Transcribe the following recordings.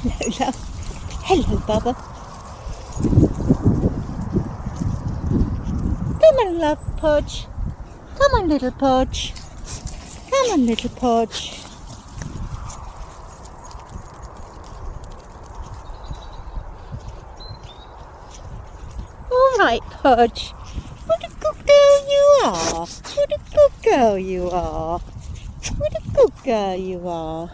Lola. Hello, Bubba. Come on, love Podge. Come on, little Podge. Come on, little Podge. All right, Podge. What a good girl you are. What a good girl you are. What a good girl you are.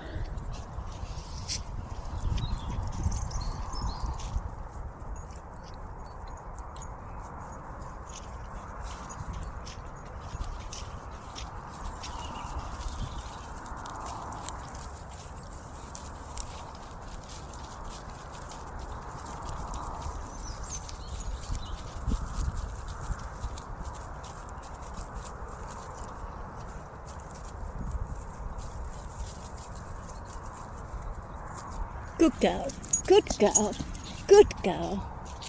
Good girl, good girl, good girl.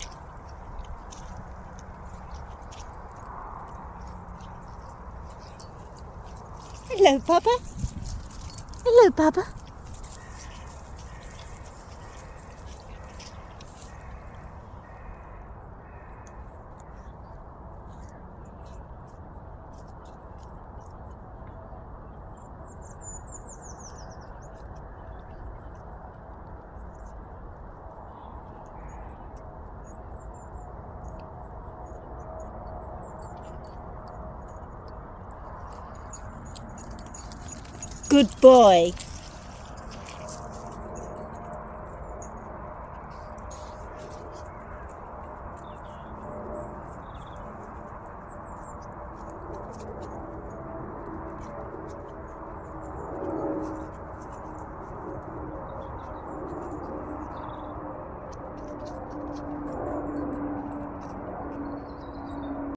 Hello, Bubba. Hello, Bubba. Good boy.